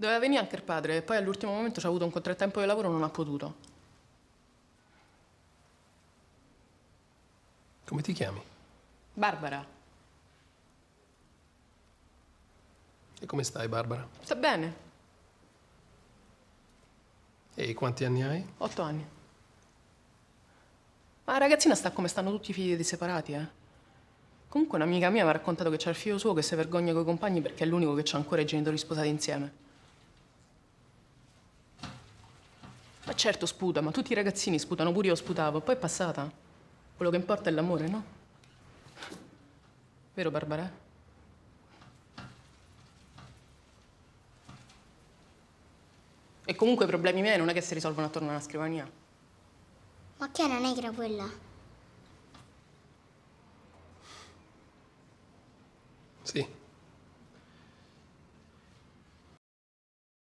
Doveva venire anche il padre e poi all'ultimo momento c'ha avuto un contrattempo di lavoro e non ha potuto. Come ti chiami? Barbara. E come stai, Barbara? Sta bene. E quanti anni hai? 8 anni. Ma la ragazzina sta come stanno tutti i figli dei separati, eh. Comunque un'amica mia mi ha raccontato che c'è il figlio suo che si vergogna coi compagni perché è l'unico che c'ha ancora i genitori sposati insieme. Ma certo sputa, ma tutti i ragazzini sputano, pure io sputavo, poi è passata. Quello che importa è l'amore, no? Vero, Barbara? E comunque i problemi miei non è che si risolvono attorno a una scrivania. Ma che è una negra quella?